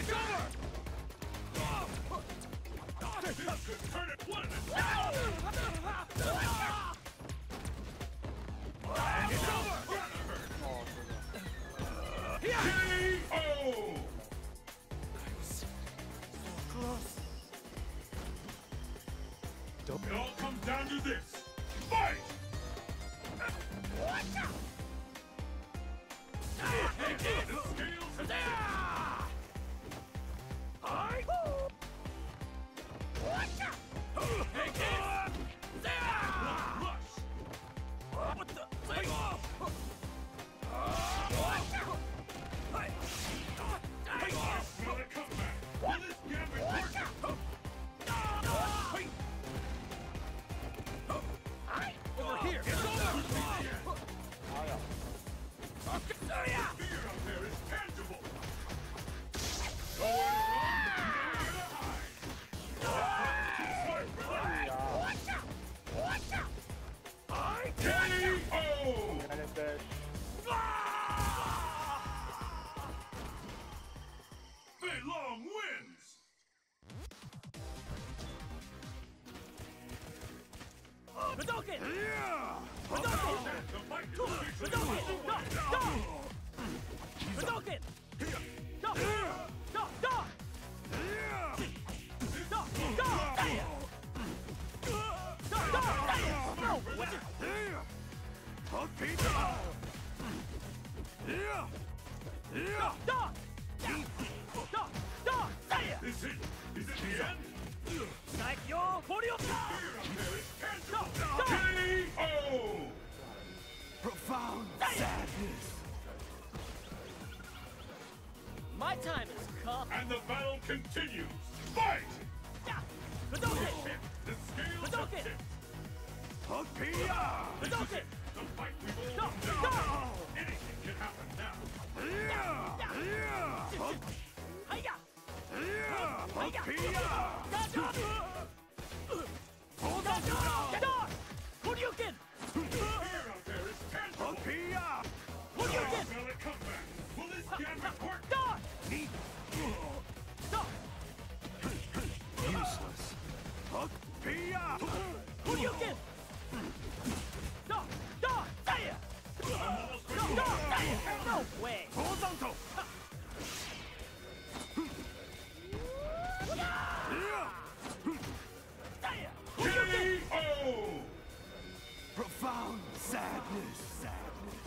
It's over! This could turn it one and It's over! KO! It all comes down to this. Fight! The scales have rush! What the? Take off! Will it come back? Will this gambit work? Over here! It's over! Fear out there is tangible. Nowhere to run, KO! Fei Long wins! Hadouken! The fight is Hadouken! Hadouken! Is it the end? KO! Profound sadness. My time has come! And the battle continues. Fight! Hadouken! The scales have Hadouken! tipped. Hadouken! The fight we've all Stop! known. Stop! Anything can happen now. Hiya! Hiya! Hadouken! Fear out there is tangible. Hadouken! Will it come back? Will this gambit work? Useless. Hadouken! No way! KO! Profound sadness.